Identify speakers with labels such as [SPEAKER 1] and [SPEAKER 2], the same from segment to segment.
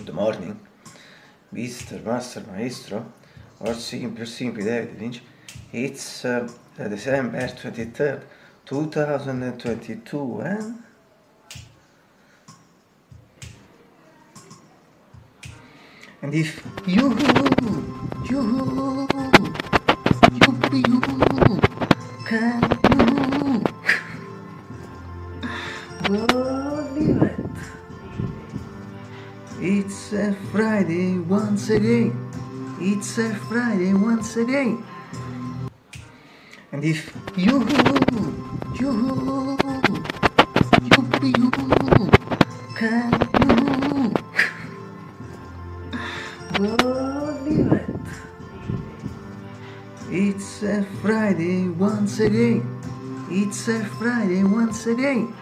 [SPEAKER 1] Good morning, Mr. Master Maestro, or simply David Lynch. It's December 23rd, 2022, and if you can believe it. It's a Friday once again. It's a Friday once again. And if you can believe it. It's a Friday once again. It's a Friday once again.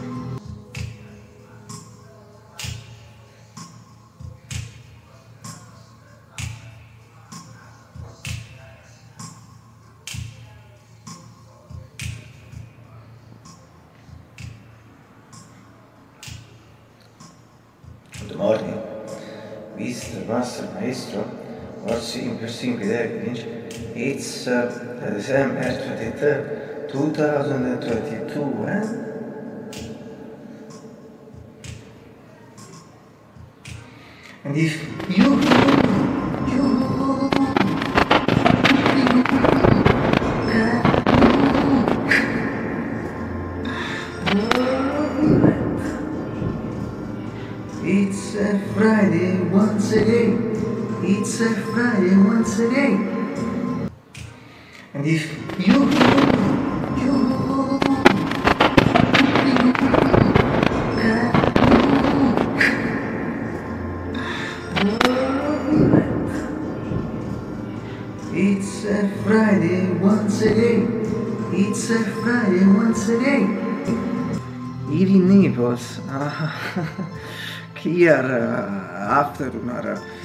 [SPEAKER 1] Good morning, Mr. Master Maestro, or simply David Lynch. It's December 23rd, 2022, and if you It's a Friday once again. It's a Friday once again. And if you It's a Friday once again. It's a Friday once again. Here in Naples, clear afternoon.